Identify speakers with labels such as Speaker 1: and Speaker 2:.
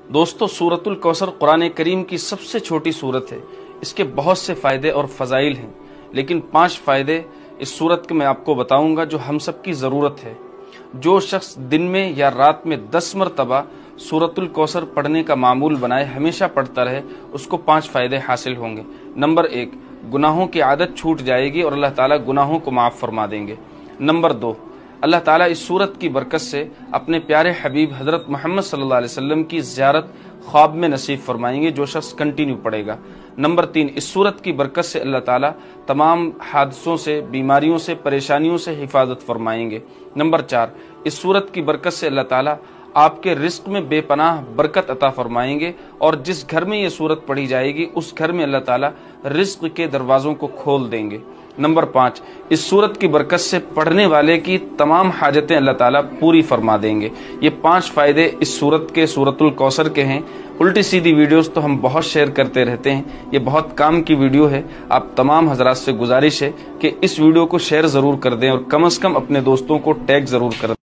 Speaker 1: دوستو سورۃ الکوثر قرآن کریم کی سب سے چھوٹی سورت ہے۔ اس کے بہت سے فائدے اور فضائل ہیں، لیکن 5 فائدے اس سورت کے میں آپ کو بتاؤں گا جو ہم سب کی ضرورت ہے۔ جو شخص دن میں یا رات میں 10 مرتبہ سورۃ الکوثر پڑھنے کا معمول بنائے، ہمیشہ پڑھتا رہے، اس کو 5 فائدے حاصل ہوں گے۔ نمبر 1، گناہوں کی عادت چھوٹ جائے گی اور اللہ تعالیٰ گناہوں کو معاف فرما دیں گے۔ نمبر 2، اللہ تعالیٰ اس سورت کی برکت سے اپنے پیارے حبیب حضرت محمد صلی اللہ علیہ وسلم کی زیارت خواب میں نصیب فرمائیں گے جو شخص کنٹینیو پڑھے گا۔ نمبر 3، اس سورت کی برکت سے اللہ تعالیٰ تمام حادثوں سے، بیماریوں سے، پریشانیوں سے حفاظت فرمائیں گے۔ نمبر 4، اس سورت کی برکت سے اللہ تعالیٰ آپ کے رزق میں بے پناہ برکت عطا فرمائیں گے، اور جس گھر میں یہ سورت پڑھی جائے گی اس گھر میں اللہ تعالیٰ رزق کے دروازوں کو کھول دیں گے۔ نمبر 5، اس سورت کی برکت سے پڑھنے والے کی تمام حاجتیں اللہ تعالیٰ پوری فرما دیں گے۔ یہ 5 فائدے اس سورت کے، سورۃ الکوثر کے ہیں۔ الٹی سیدھی ویڈیوز تو ہم بہت شیئر کرتے رہتے ہیں، یہ بہت کام کی ویڈیو ہے۔ آپ تمام حضرات سے گزارش ہے کہ اس ویڈیو کو شیئر ضرور کر دیں اور کم از کم اپنے دوستوں کو ٹیگ ضرور کر دیں۔